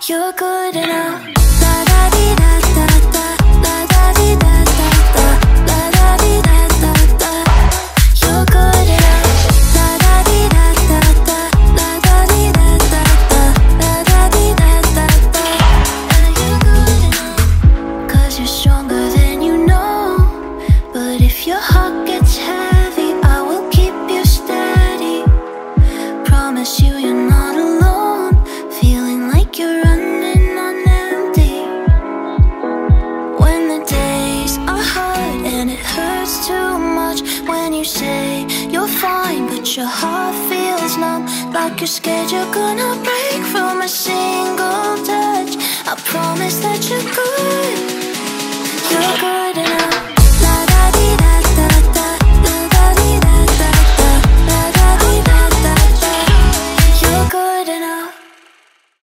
You're good enough. La da di da da da, la da di da da da, la da di da da da. You're good enough. La da di da da da, la da di da da da, la da di da da da. And you're good enough. 'Cause you're stronger than you know. But if your heart gets heavy, I will keep you steady. Promise you you're not alone, feeling like you're running on empty. When the days are hard and it hurts too much, when you say you're fine but your heart feels numb, like you're scared you're gonna break from a single touch, I promise that you're good